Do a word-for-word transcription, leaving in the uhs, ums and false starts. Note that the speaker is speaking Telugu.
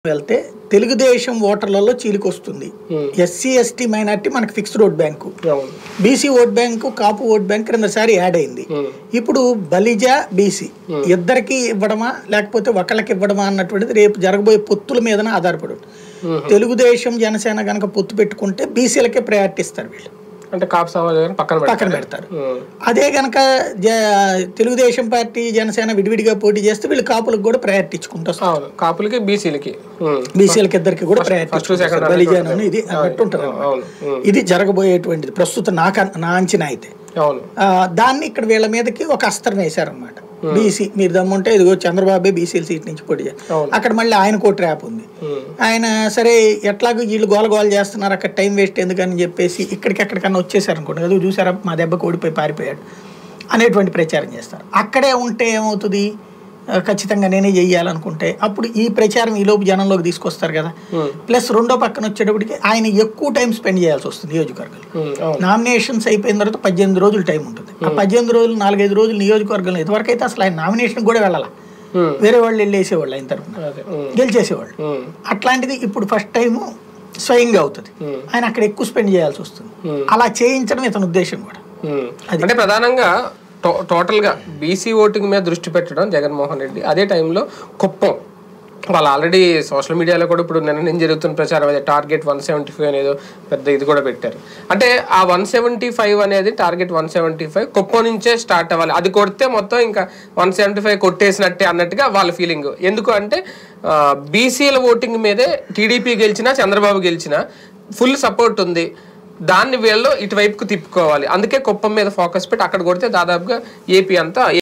వెళ్తే తెలుగుదేశం ఓటర్లలో చీలికొస్తుంది. ఎస్సీ ఎస్టీ మైనార్టీ మనకి fixed vote bank, BC vote bank, Kapu vote bank రెండుసారి యాడ్ అయింది. ఇప్పుడు బలిజ బీసీ ఇద్దరికి ఇవ్వడమా లేకపోతే ఒకళ్ళకి ఇవ్వడమా అన్నటువంటిది రేపు జరగబోయే పొత్తుల మీదనే ఆధారపడి తెలుగుదేశం జనసేన కనుక పొత్తు పెట్టుకుంటే బీసీలకే ప్రయారిటీ ఇస్తారు వీళ్ళు, అంటే కాపు సమాజం పక్కన పక్కన పెడతారు. అదే గనక తెలుగుదేశం పార్టీ జనసేన విడివిడిగా పోటీ చేస్తే వీళ్ళు కాపులకు కూడా ప్రయారిటీ ఇచ్చుకుంటారు. కాపులకి బీసీలకి బీసీలకి ఇద్దరికి కూడా ప్రయారిటీ బలిజాను ఇది అన్నట్టు ఉంటారు. ఇది జరగబోయేటువంటిది ప్రస్తుతం నాకు నా అంచనా అయితే. దాన్ని ఇక్కడ వీళ్ళ మీదకి ఒక అస్త్రం వేశారనమాట. బీసీ మీరు దమ్ముంటే ఇదిగో చంద్రబాబే బీసీల సీట్ నుంచి పోటీ చేస్తారు, అక్కడ మళ్ళీ ఆయన కోటి ట్రాప్ ఉంది. ఆయన సరే ఎట్లాగో వీళ్ళు గోల గోల చేస్తున్నారు, అక్కడ టైం వేస్ట్ ఎందుకని చెప్పేసి ఇక్కడికి ఎక్కడికన్నా వచ్చేసారు అనుకోండి, అది చూసారా మా దెబ్బకి ఓడిపోయి పారిపోయాడు అనేటువంటి ప్రచారం చేస్తారు. అక్కడే ఉంటే ఏమవుతుంది, ఖచ్చితంగా నేనే చెయ్యాలనుకుంటే అప్పుడు ఈ ప్రచారం ఈ లోపు జనంలోకి తీసుకొస్తారు కదా. ప్లస్ రెండో పక్కన వచ్చేటప్పటికి ఆయన ఎక్కువ టైం స్పెండ్ చేయాల్సి వస్తుంది నియోజకవర్గంలో. నామినేషన్స్ అయిపోయిన తర్వాత పద్దెనిమిది రోజులు టైం ఉంటుంది. ఆ పద్దెనిమిది రోజులు నాలుగైదు రోజులు నియోజకవర్గంలో ఇదివరకు అయితే అసలు ఆయన నామినేషన్ కూడా వెళ్ళాల, వేరే వాళ్ళు వెళ్ళేసేవాళ్ళు, ఆయన తరఫున గెలిచేసేవాళ్ళు. అట్లాంటిది ఇప్పుడు ఫస్ట్ టైము స్వయంగా అవుతుంది, ఆయన అక్కడ ఎక్కువ స్పెండ్ చేయాల్సి వస్తుంది. అలా చేయించడం ఇతని ఉద్దేశం కూడా. అంటే ప్రధానంగా టోటల్గా బీసీ ఓటింగ్ మీద దృష్టి పెట్టడం జగన్మోహన్ రెడ్డి. అదే టైంలో కుప్పం వాళ్ళు ఆల్రెడీ సోషల్ మీడియాలో కూడా ఇప్పుడు నిన్న నేను జరుగుతున్న ప్రచారం అదే టార్గెట్ వన్ సెవెంటీ ఫైవ్ అనేది పెద్ద ఇది కూడా పెట్టారు. అంటే ఆ వన్ సెవెంటీ ఫైవ్ అనేది target one seventy five Kuppam నుంచే స్టార్ట్ అవ్వాలి, అది కొడితే మొత్తం ఇంకా వన్ సెవెంటీ ఫైవ్ కొట్టేసినట్టే అన్నట్టుగా వాళ్ళ ఫీలింగ్. ఎందుకు అంటే బీసీల ఓటింగ్ మీదే టీడీపీ గెలిచినా చంద్రబాబు గెలిచినా ఫుల్ సపోర్ట్ ఉంది, దాన్ని వీళ్ళు ఇటువైపుకు తిప్పుకోవాలి, అందుకే కుప్పం మీద ఫోకస్ పెట్టి అక్కడ కొడితే దాదాపుగా ఏపీ అంతా